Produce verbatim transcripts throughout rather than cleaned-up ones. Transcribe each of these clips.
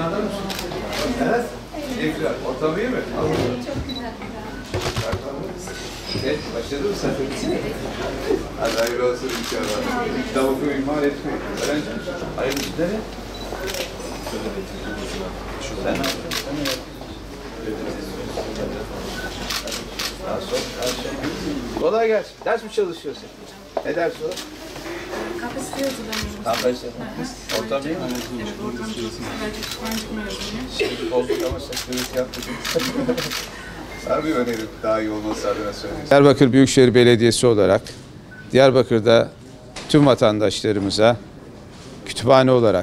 inanır mısın? Evet. Tekrar. Ortam iyi mi? Çok güzel. Evet, başladın mı sen? Hadi hayırlı olsun inşallah. Kitap okuyu ihmal etmeyin. Öğrenci misin? Hayırlı işler ne? Sen ne yaptın? Sen ne yaptın? Daha sonra. Kolay gelsin. Ders mi çalışıyorsun? Ne dersi o? Kapasite yazılarımız. Kapasite. Ortam iyi mi? Evet, ortam çok güzel. Kütüphanecik mezunuyum. Bozduk ama sektörü yaptık. Var bir önerim daha iyi olması adına söyleyeyim. Diyarbakır Büyükşehir Belediyesi olarak Diyarbakır'da tüm vatandaşlarımıza kütüphane olarak,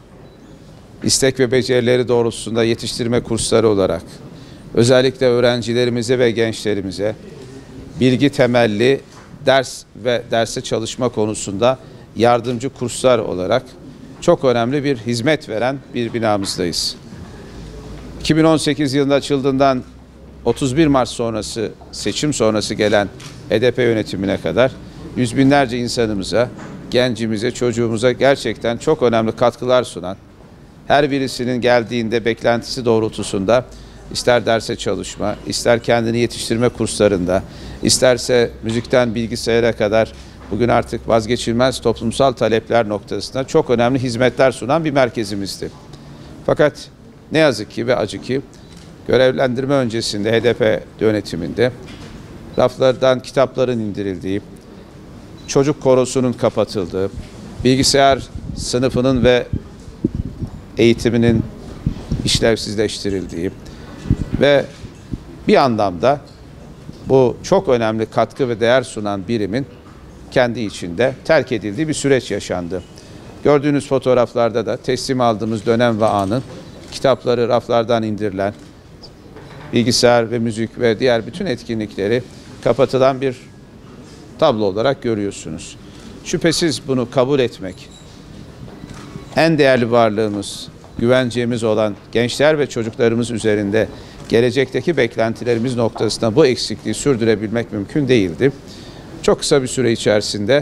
istek ve becerileri doğrultusunda yetiştirme kursları olarak, özellikle öğrencilerimize ve gençlerimize bilgi temelli ders ve derse çalışma konusunda yardımcı kurslar olarak çok önemli bir hizmet veren bir binamızdayız. iki bin on sekiz yılında açıldığından otuz bir Mart sonrası, seçim sonrası gelen H D P yönetimine kadar yüz binlerce insanımıza, gencimize, çocuğumuza gerçekten çok önemli katkılar sunan, her birisinin geldiğinde beklentisi doğrultusunda ister derse çalışma, ister kendini yetiştirme kurslarında, isterse müzikten bilgisayara kadar bugün artık vazgeçilmez toplumsal talepler noktasında çok önemli hizmetler sunan bir merkezimizdi. Fakat ne yazık ki ve acı ki görevlendirme öncesinde H D P yönetiminde raflardan kitapların indirildiği, çocuk korosunun kapatıldığı, bilgisayar sınıfının ve eğitiminin işlevsizleştirildiği ve bir anlamda bu çok önemli katkı ve değer sunan birimin kendi içinde terk edildiği bir süreç yaşandı. Gördüğünüz fotoğraflarda da teslim aldığımız dönem ve anın kitapları raflardan indirilen, bilgisayar ve müzik ve diğer bütün etkinlikleri kapatılan bir tablo olarak görüyorsunuz. Şüphesiz bunu kabul etmek, en değerli varlığımız, güvencemiz olan gençler ve çocuklarımız üzerinde gelecekteki beklentilerimiz noktasında bu eksikliği sürdürebilmek mümkün değildi. Çok kısa bir süre içerisinde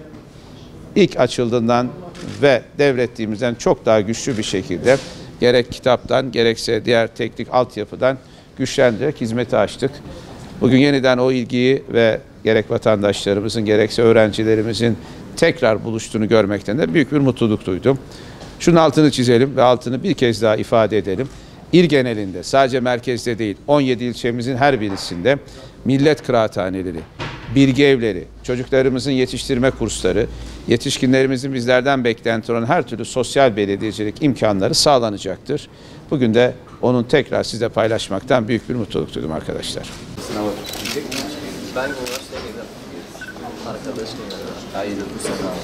ilk açıldığından ve devrettiğimizden çok daha güçlü bir şekilde gerek kitaptan gerekse diğer teknik altyapıdan güçlendirerek hizmeti açtık. Bugün yeniden o ilgiyi ve gerek vatandaşlarımızın gerekse öğrencilerimizin tekrar buluştuğunu görmekten de büyük bir mutluluk duydum. Şunun altını çizelim ve altını bir kez daha ifade edelim. İl genelinde, sadece merkezde değil, on yedi ilçemizin her birisinde millet kıraathaneleri, bilgi evleri, çocuklarımızın yetiştirme kursları, yetişkinlerimizin bizlerden beklenti olan her türlü sosyal belediyecilik imkanları sağlanacaktır. Bugün de onun tekrar size paylaşmaktan büyük bir mutluluk duydum arkadaşlar. Sınava tutacak mı? Ben üniversiteye gidiyorum. Arkadaşım var. Hayırdır bu sene.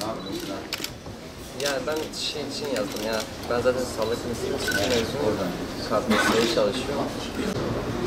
Ya ben şey için yazdım ya. Ben zaten sağlık mesleki mezunum. Oradan. Kart mesleği çalışıyorum.